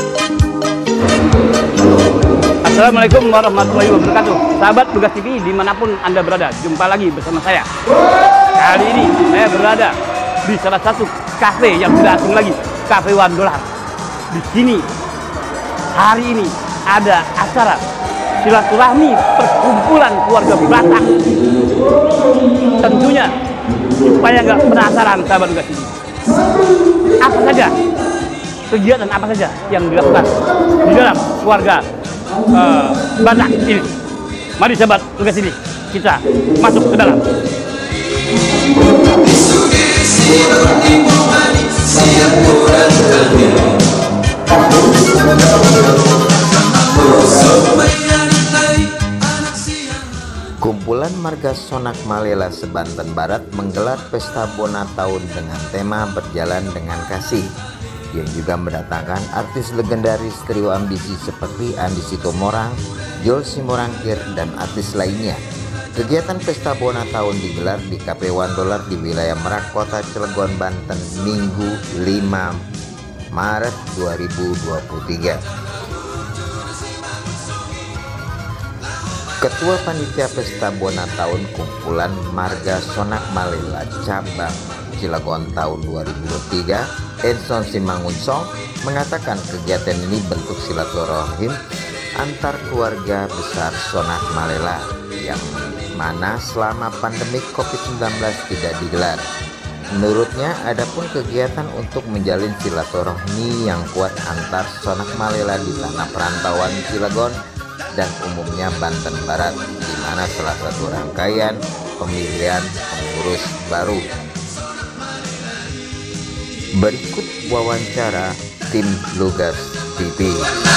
Assalamualaikum warahmatullahi wabarakatuh. Sahabat Tugas TV dimanapun Anda berada, jumpa lagi bersama saya. Kali ini saya berada di salah satu kafe yang tidak asing lagi, Cafe $1. Di sini hari ini ada acara silaturahmi perkumpulan keluarga Batak. Tentunya supaya nggak penasaran sahabat Tugas TV, apa saja kegiatan apa saja yang dilakukan di dalam keluarga Batak ini. Mari sahabat Tugas TV, kita masuk ke dalam. Kumpulan marga Sonak Malela Sebanten Barat menggelar pesta Bona Tahun dengan tema Berjalan dengan Kasih, yang juga mendatangkan artis legendaris trio ambisi seperti Andi Sitomorang, Jol Simorangkir, dan artis lainnya. Kegiatan pesta Bona Tahun digelar di Cafe $1 di wilayah Merak, Kota Cilegon, Banten, Minggu 5 Maret 2023. Ketua Panitia Pesta Bona Tahun Kumpulan Marga Sonak Malela Cabang Cilegon tahun 2023, Enson Simangunsong, mengatakan kegiatan ini bentuk silaturahim antar keluarga besar Sonak Malela yang mana selama pandemi COVID-19 tidak digelar. Menurutnya, adapun kegiatan untuk menjalin silaturahmi yang kuat antar Sonak Malela di tanah perantauan Cilegon dan umumnya Banten Barat, di mana salah satu rangkaian pemilihan pengurus baru. Berikut wawancara tim Tugas TV.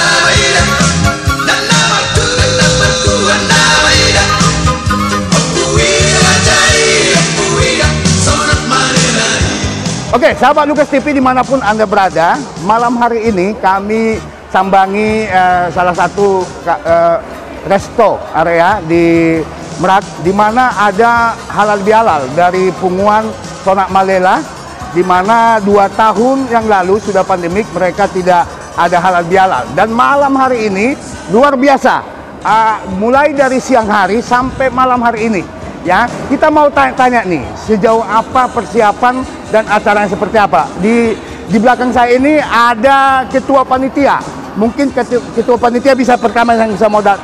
Oke, sahabat Tugas TV dimanapun Anda berada, malam hari ini kami sambangi salah satu resto area di Merak, di mana ada halal bihalal dari punguan Sonak Malela, di mana 2 tahun yang lalu sudah pandemik mereka tidak ada halal bihalal. Dan malam hari ini luar biasa, mulai dari siang hari sampai malam hari ini. Ya, kita mau tanya-tanya nih, sejauh apa persiapan dan acaranya seperti apa. Di belakang saya ini ada ketua panitia. Mungkin ketua panitia bisa pertama yang bisa modal.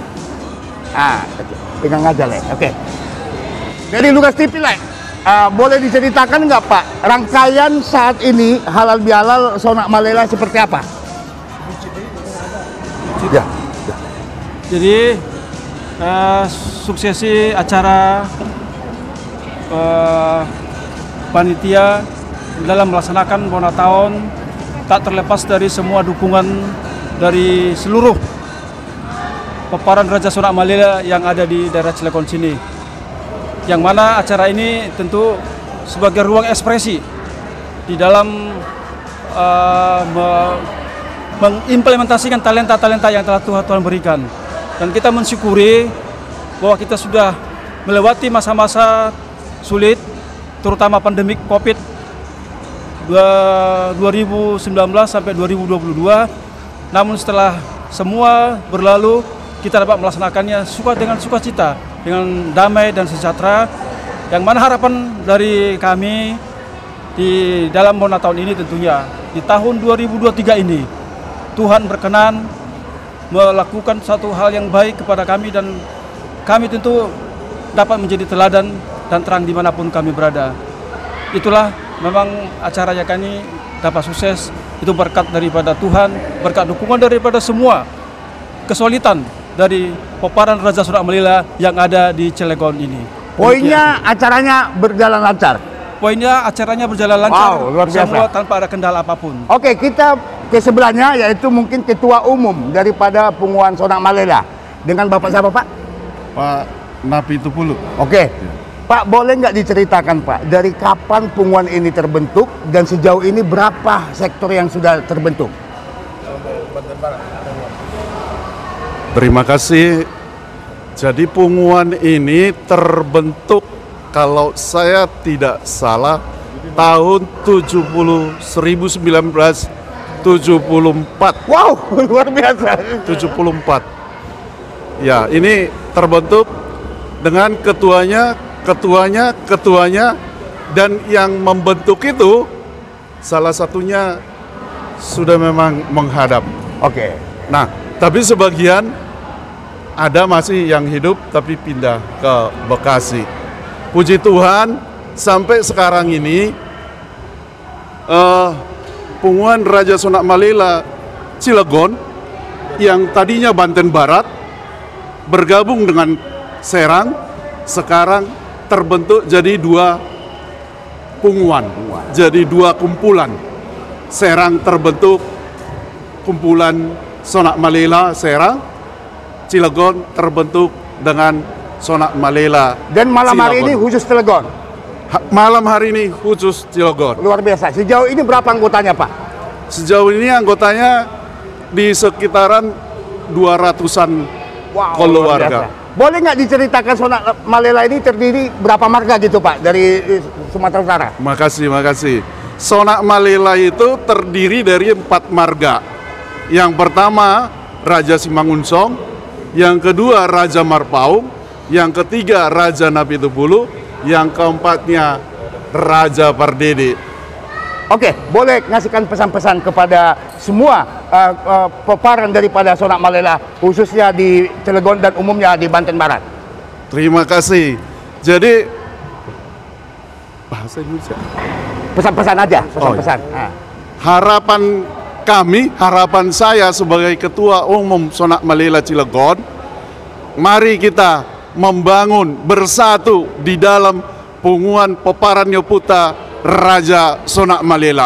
Pegang aja lah. Oke. Dari Tugas TV lah. Boleh diceritakan nggak Pak, rangkaian saat ini halal bihalal Sonak Malela seperti apa? Ya. Jadi suksesi acara panitia dalam melaksanakan Bona Tahun tak terlepas dari semua dukungan dari seluruh peparan Raja Sonak Malela yang ada di daerah Cilegon sini. Yang mana acara ini tentu sebagai ruang ekspresi di dalam mengimplementasikan talenta-talenta yang telah Tuhan berikan. Dan kita mensyukuri bahwa kita sudah melewati masa-masa sulit, terutama pandemik COVID 2019 sampai 2022. Namun setelah semua berlalu, kita dapat melaksanakannya dengan sukacita, dengan damai dan sejahtera. Yang mana harapan dari kami di dalam Bona Tahun ini tentunya di tahun 2023 ini Tuhan berkenan melakukan satu hal yang baik kepada kami, dan kami tentu dapat menjadi teladan dan terang dimanapun kami berada. Itulah memang acara yang kami dapat sukses, itu berkat daripada Tuhan, berkat dukungan daripada semua kesulitan dari peparan Raja Sonak Malela yang ada di Cilegon ini. Poinnya acaranya berjalan lancar. Poinnya acaranya berjalan lancar, wow, luar biasa, semua tanpa ada kendala apapun. Oke, kita ke sebelahnya, yaitu mungkin ketua umum daripada punguan Sonak Malela. Dengan Bapak siapa Pak? Pak Napi Tupulu. Oke. Pak, boleh nggak diceritakan Pak, dari kapan punguan ini terbentuk dan sejauh ini berapa sektor yang sudah terbentuk? Terima kasih. Jadi punguan ini terbentuk, kalau saya tidak salah, tahun 1975 74. Wow, luar biasa. 74. Ya, ini terbentuk dengan ketuanya, dan yang membentuk itu salah satunya sudah memang menghadap. Oke. Nah, tapi sebagian ada masih yang hidup tapi pindah ke Bekasi. Puji Tuhan, sampai sekarang ini Punguan Raja Sonak Malela Cilegon yang tadinya Banten Barat bergabung dengan Serang, sekarang terbentuk jadi dua punguan, jadi dua kumpulan. Serang terbentuk kumpulan Sonak Malela Serang, Cilegon terbentuk dengan Sonak Malela. Dan malam hari ini khusus Cilegon. Malam hari ini khusus Cilegon. Luar biasa. Sejauh ini berapa anggotanya, Pak? Sejauh ini anggotanya di sekitaran 200-an keluarga. Boleh nggak diceritakan Sonak Malela ini terdiri berapa marga gitu, Pak, dari Sumatera Utara? Makasih. Sonak Malela itu terdiri dari 4 marga. Yang pertama Raja Simangunsong, yang kedua Raja Marpaung, yang ketiga Raja Napitupulu, yang keempatnya Raja Pardede. Oke, boleh ngasihkan pesan-pesan kepada semua peparan daripada Sonak Malela, khususnya di Cilegon dan umumnya di Banten Barat. Terima kasih. Jadi bahasa Indonesia. Pesan-pesan aja, pesan-pesan. Harapan saya sebagai Ketua Umum Sonak Malela Cilegon, mari kita membangun bersatu di dalam Punguan Peparan Yoputa Raja Sonak Malela.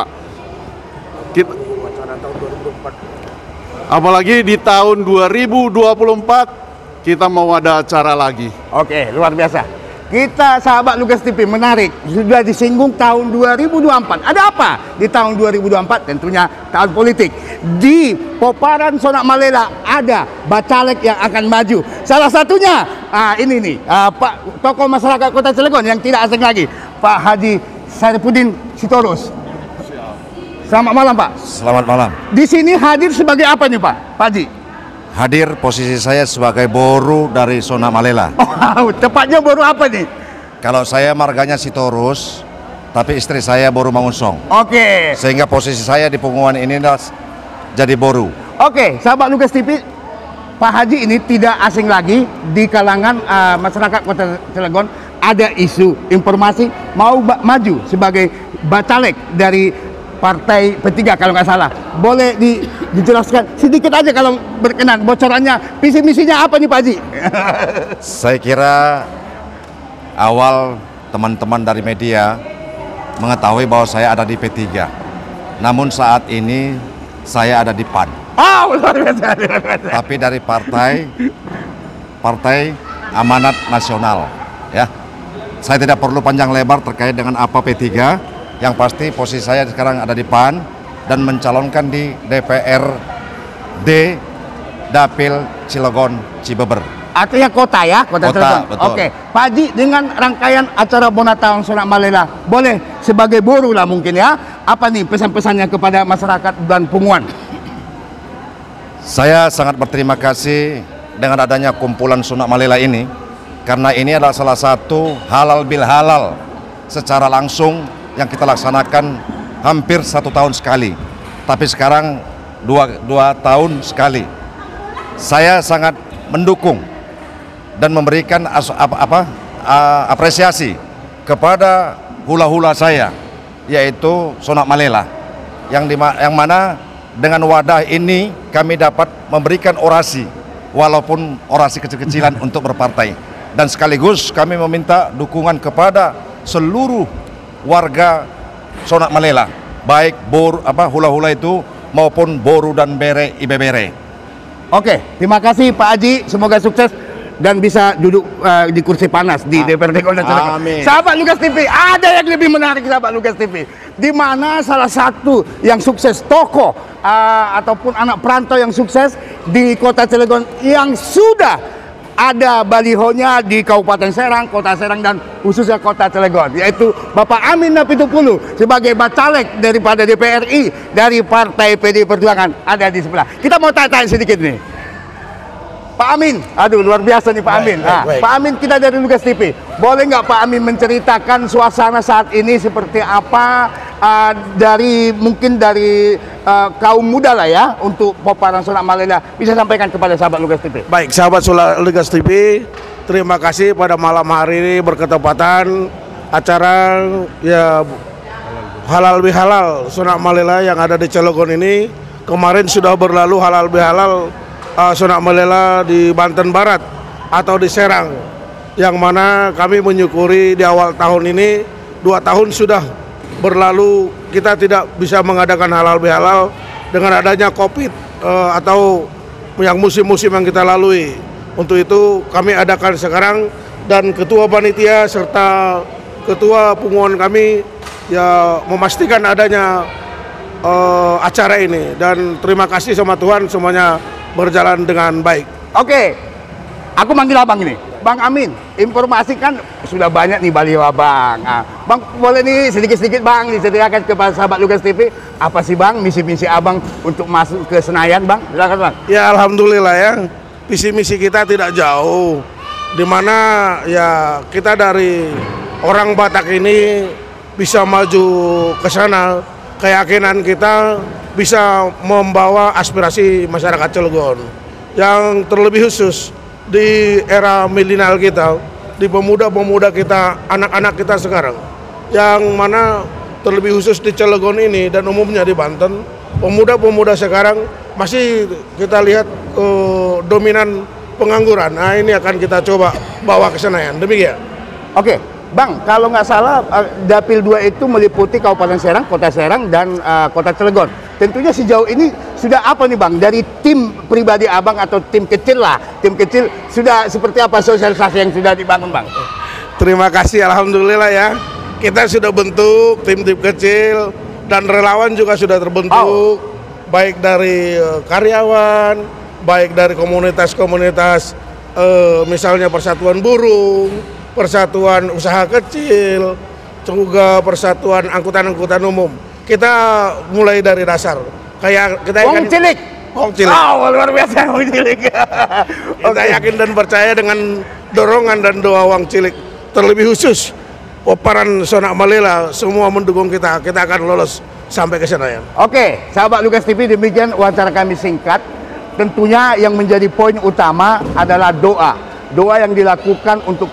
Apalagi di tahun 2024 kita mau ada acara lagi. Oke, luar biasa. Kita sahabat Lugas TV menarik, sudah disinggung tahun 2024. Ada apa di tahun 2024? Tentunya tahun politik. Di Peparan Sonak Malela ada bacalek yang akan maju. Salah satunya ini nih, Pak tokoh masyarakat Kota Cilegon yang tidak asing lagi, Pak Haji Saipudin Sitorus. Selamat malam, Pak. Selamat malam. Di sini hadir sebagai apa nih, Pak Haji? Hadir posisi saya sebagai boru dari Sonak Malela. Oh, tepatnya boru apa nih? Kalau saya marganya Sitorus, tapi istri saya boru Mangunsong. Oke. Sehingga posisi saya di punguan ini jadi boru. Oke, sahabat Lugas TV, Pak Haji ini tidak asing lagi di kalangan masyarakat Kota Cilegon. Ada isu informasi mau maju sebagai bacalek dari Partai P3 kalau nggak salah. Boleh dijelaskan sedikit aja kalau berkenan, bocorannya, visi misinya apa nih Pak Haji? Saya kira awal teman-teman dari media mengetahui bahwa saya ada di P3. Namun saat ini saya ada di PAN. Oh, luar biasa. Tapi dari Partai Amanat Nasional, ya. Saya tidak perlu panjang lebar terkait dengan apa P3. Yang pasti posisi saya sekarang ada di PAN dan mencalonkan di DPRD Dapil Cilegon Cibeber. Artinya kota ya, Kota Cilegon. Betul. Oke, Pak Haji, dengan rangkaian acara Bonataung Sonak Malela, boleh sebagai boru lah mungkin ya, apa nih pesan-pesannya kepada masyarakat dan Punguan? Saya sangat berterima kasih dengan adanya kumpulan Sonak Malela ini, karena ini adalah salah satu halal bil halal secara langsung yang kita laksanakan hampir 1 tahun sekali, tapi sekarang dua tahun sekali. Saya sangat mendukung dan memberikan apresiasi kepada hula-hula saya, yaitu Sonak Malela, yang mana dengan wadah ini kami dapat memberikan orasi, walaupun orasi kecil-kecilan untuk berpartai. Dan sekaligus kami meminta dukungan kepada seluruh warga Sonak Malela, baik hula-hula itu maupun boru dan bere ibebere. Oke, terima kasih Pak Haji, semoga sukses dan bisa duduk di kursi panas di DPRD Kota Cilegon. Sahabat Lugas TV, ada yang lebih menarik sahabat Lugas TV, di mana salah satu yang sukses tokoh ataupun anak perantau yang sukses di Kota Cilegon yang sudah ada balihonya di Kabupaten Serang, Kota Serang, dan khususnya Kota Cilegon, yaitu Bapak Amin Napitupulu sebagai Bacalek daripada DPRI dari Partai PD Perjuangan ada di sebelah. Kita mau tanya sedikit nih, Pak Amin. Aduh, luar biasa nih Pak Amin. Baik. Pak Amin, kita dari Lugas TV, boleh nggak Pak Amin menceritakan suasana saat ini seperti apa, mungkin dari kaum muda lah ya, untuk Poparan Sonak Malela, bisa sampaikan kepada sahabat Lugas TV. Baik, sahabat Lugas TV, terima kasih pada malam hari ini berketepatan acara ya halal bihalal Sonak Malela yang ada di Cilegon ini. Kemarin sudah berlalu halal bihalal Sonak Malela di Banten Barat atau di Serang, yang mana kami menyukuri di awal tahun ini 2 tahun sudah berlalu kita tidak bisa mengadakan halal bihalal dengan adanya COVID atau yang musim-musim yang kita lalui. Untuk itu kami adakan sekarang, dan ketua panitia serta ketua punguan kami ya memastikan adanya acara ini, dan terima kasih sama Tuhan semuanya berjalan dengan baik. Oke, aku manggil abang ini, Bang Amin. Informasi kan sudah banyak nih baliho abang. Bang, boleh nih sedikit-sedikit Bang diceritakan kepada sahabat Lugas TV, apa sih Bang misi-misi abang untuk masuk ke Senayan Bang? Silakan Bang. Ya alhamdulillah ya, visi misi kita tidak jauh, dimana ya kita dari orang Batak ini bisa maju ke sana. Keyakinan kita bisa membawa aspirasi masyarakat Cilegon, yang terlebih khusus di era milenial kita, di pemuda-pemuda kita, anak-anak kita sekarang, yang mana terlebih khusus di Cilegon ini dan umumnya di Banten, pemuda-pemuda sekarang masih kita lihat dominan pengangguran. Nah, ini akan kita coba bawa ke Senayan. Demikian. Oke, Bang, kalau nggak salah Dapil 2 itu meliputi Kabupaten Serang, Kota Serang, dan Kota Cilegon. Tentunya sejauh ini sudah apa nih Bang, dari tim pribadi abang atau tim kecil lah, tim kecil sudah seperti apa sosialisasi yang sudah dibangun Bang? Terima kasih, alhamdulillah ya. Kita sudah bentuk tim-tim kecil, dan relawan juga sudah terbentuk, baik dari karyawan, baik dari komunitas-komunitas, misalnya Persatuan Burung, Persatuan Usaha Kecil, juga Persatuan Angkutan-Angkutan Umum. Kita mulai dari dasar. Kayak kita Wong Cilik. Wong Cilik. Oh, luar biasa Wong Cilik. Kita yakin dan percaya dengan dorongan dan doa Wong Cilik. Terlebih khusus Poparan Sonak Malela semua mendukung kita. Kita akan lolos sampai ke Senayan. Oke, sahabat Lugas TV, demikian wawancara kami singkat. Tentunya yang menjadi poin utama adalah doa. Doa yang dilakukan untuk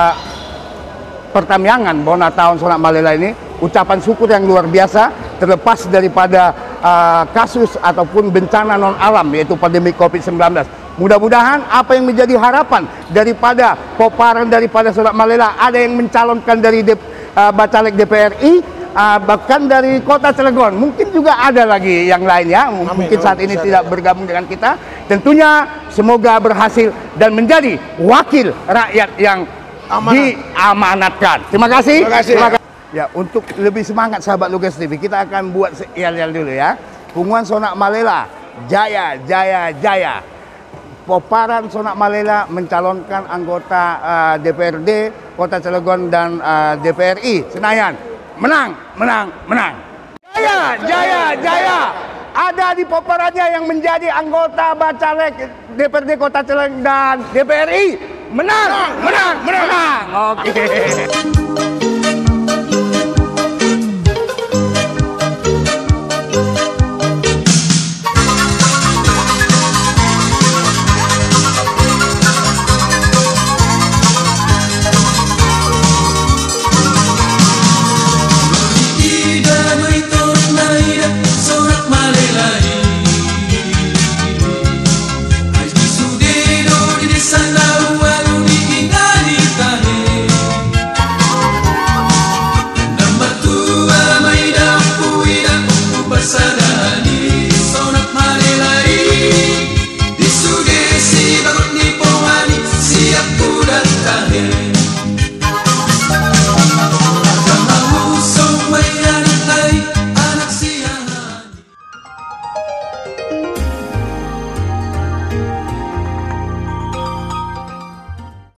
pertamyangan Bona Tahun Sonak Malela ini, ucapan syukur yang luar biasa terlepas daripada kasus ataupun bencana non alam, yaitu pandemi COVID-19. Mudah-mudahan apa yang menjadi harapan daripada Poparan daripada Sonak Malela, ada yang mencalonkan dari Bacalek DPRI, bahkan dari Kota Cilegon, mungkin juga ada lagi yang lain ya, mungkin saat ini tidak bergabung dengan kita. Tentunya semoga berhasil dan menjadi wakil rakyat yang diamanatkan. Terima kasih. Terima kasih. Ya, untuk lebih semangat sahabat Lugas TV, kita akan buat yel-yel dulu ya. Punguan Sonak Malela, jaya, jaya, jaya. Poparan Sonak Malela mencalonkan anggota DPRD Kota Cilegon dan DPRI Senayan. Menang, menang, menang. Jaya, jaya, jaya. Ada di Poparannya yang menjadi anggota Bacalek DPRD Kota Cilegon dan DPRI. Menang, menang, menang. Oke.